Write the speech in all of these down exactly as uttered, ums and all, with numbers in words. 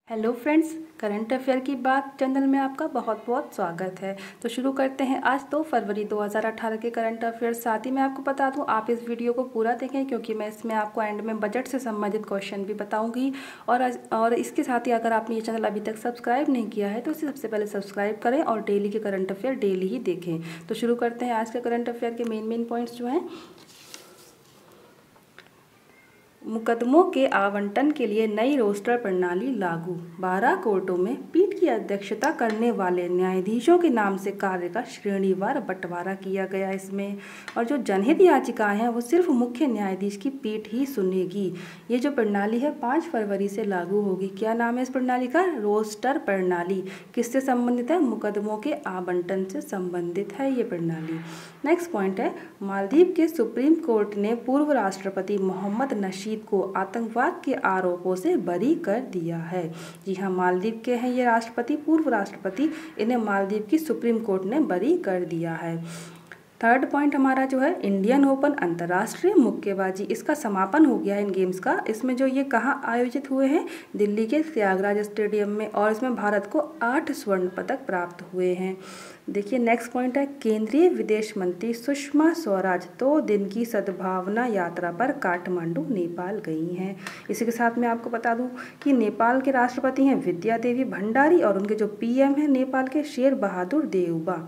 Hello friends, current affair की बात channel में आपका बहुत बहुत स्वागत है। तो शुरू करते हैं आज दो फरवरी दो हज़ार अठारह के करंट अफेयर। साथ ही मैं आपको बता दूं, आप इस वीडियो को पूरा देखें क्योंकि मैं इसमें आपको एंड में बजट से संबंधित क्वेश्चन भी बताऊंगी। और आज और इसके साथ ही अगर आपने ये चैनल अभी तक सब्सक्राइब नहीं किया है तो इसे सबसे पहले सब्सक्राइब करें और डेली के करंट अफेयर डेली ही देखें। तो शुरू करते हैं आज के करंट अफेयर के मेन मेन पॉइंट्स जो हैं। मुकदमों के आवंटन के लिए नई रोस्टर प्रणाली लागू। बारह कोर्टों में पीठ की अध्यक्षता करने वाले न्यायाधीशों के नाम से कार्य का श्रेणीवार बंटवारा किया गया इसमें। और जो जनहित याचिकाएं हैं वो सिर्फ मुख्य न्यायाधीश की पीठ ही सुनेगी। ये जो प्रणाली है पाँच फरवरी से लागू होगी। क्या नाम है इस प्रणाली का? रोस्टर प्रणाली। किससे संबंधित है? मुकदमों के आवंटन से संबंधित है ये प्रणाली। नेक्स्ट पॉइंट है, मालदीव के सुप्रीम कोर्ट ने पूर्व राष्ट्रपति मोहम्मद नशीद को आतंकवाद के आरोपों से बरी कर दिया है। जी हाँ, मालदीव के हैं ये राष्ट्रपति, पूर्व राष्ट्रपति, इन्हें मालदीव की सुप्रीम कोर्ट ने बरी कर दिया है। थर्ड पॉइंट हमारा जो है, इंडियन ओपन अंतर्राष्ट्रीय मुक्केबाजी, इसका समापन हो गया है इन गेम्स का। इसमें जो ये कहाँ आयोजित हुए हैं? दिल्ली के त्यागराज स्टेडियम में। और इसमें भारत को आठ स्वर्ण पदक प्राप्त हुए हैं। देखिए नेक्स्ट पॉइंट है, केंद्रीय विदेश मंत्री सुषमा स्वराज दो दिन की सद्भावना यात्रा पर काठमांडू नेपाल गई हैं। इसी के साथ मैं आपको बता दूं कि नेपाल के राष्ट्रपति हैं विद्या देवी भंडारी और उनके जो पीएम हैं नेपाल के शेर बहादुर देउबा।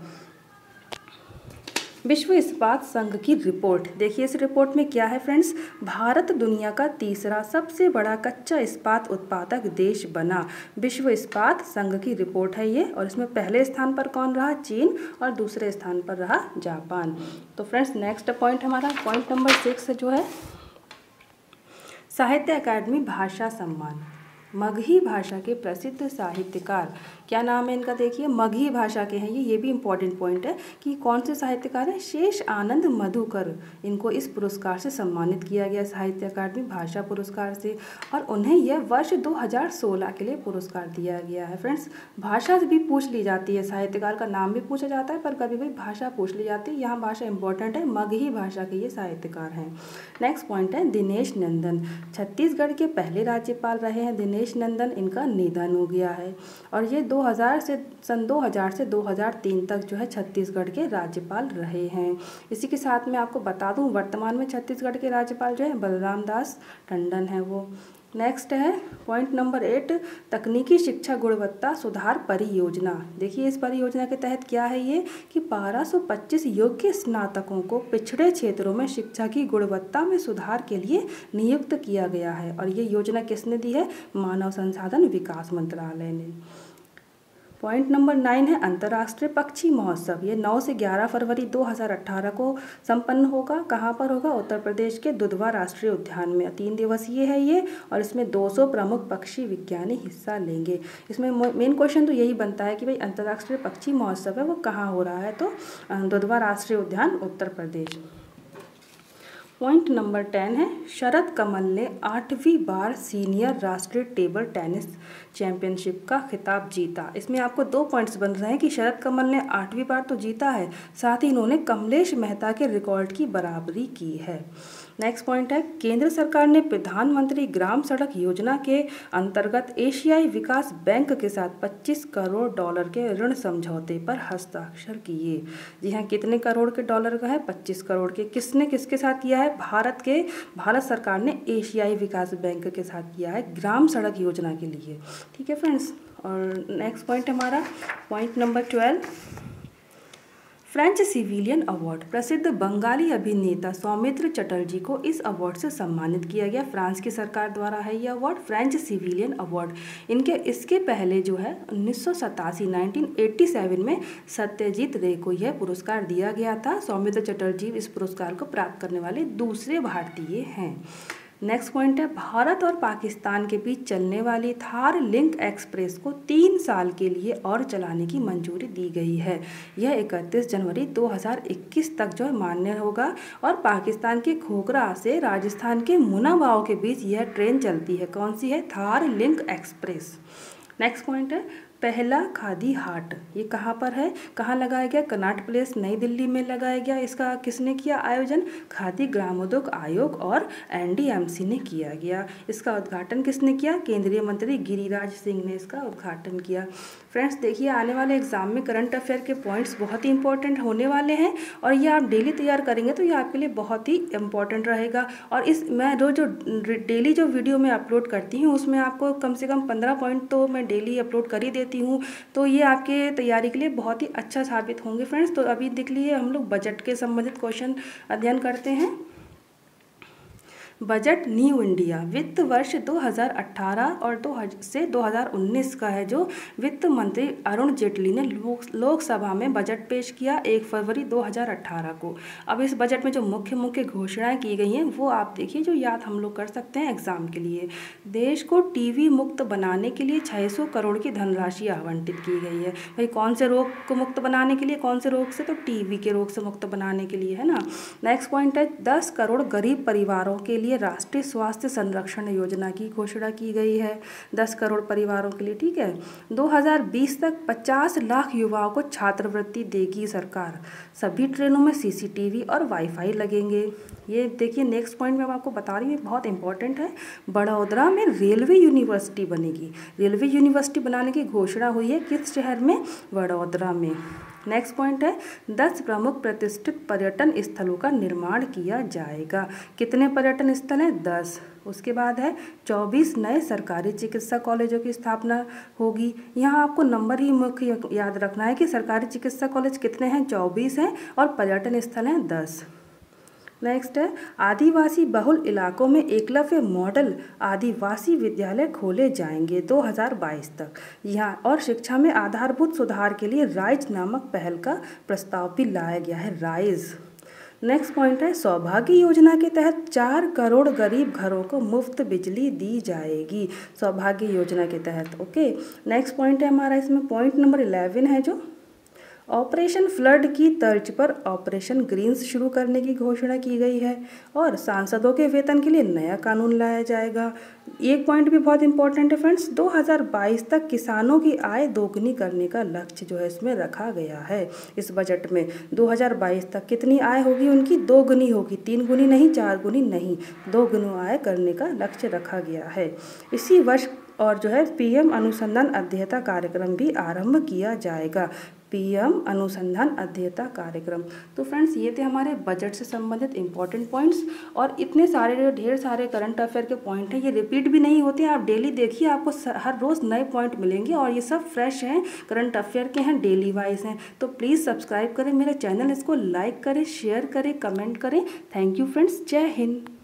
विश्व इस्पात संघ की रिपोर्ट, देखिए इस रिपोर्ट में क्या है फ्रेंड्स, भारत दुनिया का तीसरा सबसे बड़ा कच्चा इस्पात उत्पादक देश बना। विश्व इस्पात संघ की रिपोर्ट है ये। और इसमें पहले स्थान पर कौन रहा? चीन। और दूसरे स्थान पर रहा जापान। तो फ्रेंड्स नेक्स्ट पॉइंट हमारा पॉइंट नंबर सिक्स जो है, साहित्य अकादमी भाषा सम्मान। मगही भाषा के प्रसिद्ध साहित्यकार, क्या नाम है इनका? देखिए मगही भाषा के हैं ये ये भी इम्पॉर्टेंट पॉइंट है कि कौन से साहित्यकार हैं? शेष आनंद मधुकर। इनको इस पुरस्कार से सम्मानित किया गया, साहित्य अकादमी भाषा पुरस्कार से। और उन्हें यह वर्ष दो हज़ार सोलह के लिए पुरस्कार दिया गया है। फ्रेंड्स, भाषा भी पूछ ली जाती है, साहित्यकार का नाम भी पूछा जाता है, पर कभी कभी भाषा पूछ ली जाती है। यहाँ भाषा इंपॉर्टेंट है, मगही भाषा के ये साहित्यकार हैं। नेक्स्ट पॉइंट है, दिनेश नंदन। छत्तीसगढ़ के पहले राज्यपाल रहे हैं दिनेश नंदन, इनका निधन हो गया है। और ये दो हज़ार से सन दो हज़ार से दो हज़ार तीन तक जो है छत्तीसगढ़ के राज्यपाल रहे हैं। इसी के साथ मैं आपको बता दूं, वर्तमान में छत्तीसगढ़ के राज्यपाल जो है बलराम दास टंडन है वो। नेक्स्ट है पॉइंट नंबर एट, तकनीकी शिक्षा गुणवत्ता सुधार परियोजना। देखिए इस परियोजना के तहत क्या है ये कि बारह सौ पच्चीस योग्य स्नातकों को पिछड़े क्षेत्रों में शिक्षा की गुणवत्ता में सुधार के लिए नियुक्त किया गया है। और ये योजना किसने दी है? मानव संसाधन विकास मंत्रालय ने। पॉइंट नंबर नाइन है, अंतर्राष्ट्रीय पक्षी महोत्सव। ये नौ से ग्यारह फरवरी दो हज़ार अठारह को संपन्न होगा। कहाँ पर होगा? उत्तर प्रदेश के दुधवा राष्ट्रीय उद्यान में। तीन दिवसीय है ये और इसमें दो सौ प्रमुख पक्षी विज्ञानी हिस्सा लेंगे। इसमें मेन क्वेश्चन तो यही बनता है कि भाई अंतर्राष्ट्रीय पक्षी महोत्सव है वो कहाँ हो रहा है? तो दुधवा राष्ट्रीय उद्यान, Uttar Pradesh. Point number ten है, शरद कमल ने आठवीं बार सीनियर राष्ट्रीय टेबल टेनिस चैंपियनशिप का खिताब जीता। इसमें आपको दो पॉइंट्स बन रहे हैं कि शरद कमल ने आठवीं बार तो जीता है, साथ ही इन्होंने कमलेश मेहता के रिकॉर्ड की बराबरी की है। नेक्स्ट पॉइंट है, केंद्र सरकार ने प्रधानमंत्री ग्राम सड़क योजना के अंतर्गत एशियाई विकास बैंक के साथ पच्चीस करोड़ डॉलर के ऋण समझौते पर हस्ताक्षर किए। जी हाँ, कितने करोड़ के डॉलर का है? पच्चीस करोड़ के। किसने किसके साथ किया है? भारत के भारत सरकार ने एशियाई विकास बैंक के साथ किया है ग्राम सड़क योजना के लिए। ठीक है फ्रेंड्स। और नेक्स्ट पॉइंट हमारा point number twelve, French civilian award. प्रसिद्ध बंगाली अभिनेता सौमित्र चटर्जी को इस अवार्ड से सम्मानित किया गया। फ्रांस की सरकार द्वारा है ये अवार्ड, फ्रेंच सिविलियन अवार्ड। इनके इसके पहले जो है उन्नीस सौ सतासी नाइनटीन एट्टी सेवन में सत्यजीत रे को यह पुरस्कार दिया गया था। सौमित्र चटर्जी इस पुरस्कार को प्राप्त करने वाले दूसरे भारतीय हैं। नेक्स्ट पॉइंट है, भारत और पाकिस्तान के बीच चलने वाली थार लिंक एक्सप्रेस को तीन साल के लिए और चलाने की मंजूरी दी गई है। यह इकतीस जनवरी दो हज़ार इक्कीस तक जो है मान्य होगा। और पाकिस्तान के खोखरा से राजस्थान के मुनाबाव के बीच यह ट्रेन चलती है। कौन सी है? Thar link express. Next point है, पहला खादी हाट ये कहाँ पर है, कहाँ लगाया गया, कनॉट प्लेस नई दिल्ली में लगाया गया। इसका किसने किया आयोजन, खादी ग्रामोद्योग आयोग और एनडीएमसी ने किया गया। इसका उद्घाटन किसने किया, केंद्रीय मंत्री गिरिराज सिंह ने इसका उद्घाटन किया। फ्रेंड्स देखिए आने वाले एग्जाम में करंट अफेयर के पॉइंट्स बहुत ही इंपॉर्टेंट होने वाले हैं और ये आप डेली तैयार करेंगे तो ये आपके लिए बहुत ही इंपॉर्टेंट रहेगा। और इस मैं रोज जो डेली जो वीडियो मैं अपलोड करती हूँ उसमें आपको कम से कम पंद्रह पॉइंट तो मैं डेली अपलोड कर ही देती हूँ, तो ये आपके तैयारी के लिए बहुत ही अच्छा साबित होंगे। फ्रेंड्स तो अभी देख लीजिए हम लोग बजट के संबंधित क्वेश्चन अध्ययन करते हैं। बजट न्यू इंडिया वित्त वर्ष दो हज़ार अठारह और दो से दो हज़ार उन्नीस का है, जो वित्त मंत्री अरुण जेटली ने लोक लोकसभा में बजट पेश किया एक फरवरी दो हज़ार अठारह को। अब इस बजट में जो मुख्य मुख्य घोषणाएं की गई हैं वो आप देखिए, जो याद हम लोग कर सकते हैं एग्जाम के लिए। देश को टीवी मुक्त बनाने के लिए छह सौ करोड़ की धनराशि आवंटित की गई है। भाई कौन से रोग को मुक्त बनाने के लिए, कौन से रोग से, तो टीवी के रोग से मुक्त बनाने के लिए, है ना। नेक्स्ट पॉइंट है दस करोड़ गरीब परिवारों के लिए राष्ट्रीय स्वास्थ्य संरक्षण योजना की घोषणा की गई है, दस करोड़ परिवारों के लिए, ठीक है। दो हज़ार बीस तक पचास लाख युवाओं को छात्रवृत्ति देगी सरकार, सभी ट्रेनों में सीसीटीवी और वाईफाई लगेंगे। ये देखिए नेक्स्ट पॉइंट में मैं आपको बता रही हूँ, बहुत इंपॉर्टेंट है। बड़ौदा में रेलवे यूनिवर्सिटी बनेगी, रेलवे यूनिवर्सिटी बनाने की घोषणा हुई है किस शहर में, वडोदरा में। नेक्स्ट पॉइंट है दस प्रमुख प्रतिष्ठित पर्यटन स्थलों का निर्माण किया जाएगा। कितने पर्यटन स्थल हैं, दस। उसके बाद है चौबीस नए सरकारी चिकित्सा कॉलेजों की स्थापना होगी। यहाँ आपको नंबर ही मुख्य याद रखना है कि सरकारी चिकित्सा कॉलेज कितने हैं, चौबीस हैं, और पर्यटन स्थल हैं दस। नेक्स्ट है आदिवासी बहुल इलाकों में एकलव्य मॉडल आदिवासी विद्यालय खोले जाएंगे दो हज़ार बाईस तक। यहाँ और शिक्षा में आधारभूत सुधार के लिए राइज नामक पहल का प्रस्ताव भी लाया गया है, राइज। नेक्स्ट पॉइंट है सौभाग्य योजना के तहत चार करोड़ गरीब घरों को मुफ्त बिजली दी जाएगी, सौभाग्य योजना के तहत। ओके नेक्स्ट पॉइंट है हमारा इसमें पॉइंट नंबर इलेवन है, जो ऑपरेशन फ्लड की तर्ज पर ऑपरेशन ग्रीन्स शुरू करने की घोषणा की गई है और सांसदों के वेतन के लिए नया कानून लाया जाएगा। एक पॉइंट भी बहुत इंपॉर्टेंट है फ्रेंड्स, दो हज़ार बाईस तक किसानों की आय दोगुनी करने का लक्ष्य जो है इसमें रखा गया है। इस बजट में दो हज़ार बाईस तक कितनी आय होगी उनकी, दोगुनी होगी, तीन गुनी नहीं, चार गुनी नहीं, दोगुनी आय करने का लक्ष्य रखा गया है। इसी वर्ष और जो है पीएम अनुसंधान अध्ययता कार्यक्रम भी आरंभ किया जाएगा, पीएम अनुसंधान अध्ययता कार्यक्रम। तो फ्रेंड्स ये थे हमारे बजट से संबंधित इंपॉर्टेंट पॉइंट्स, और इतने सारे ढेर सारे करंट अफेयर के पॉइंट हैं, ये रिपीट भी नहीं होते हैं। आप डेली देखिए, आपको हर रोज़ नए पॉइंट मिलेंगे और ये सब फ्रेश हैं, करंट अफेयर के हैं, डेली वाइज हैं। तो प्लीज़ सब्सक्राइब करें मेरा चैनल, इसको लाइक करें, शेयर करें, कमेंट करें। थैंक यू फ्रेंड्स, जय हिंद।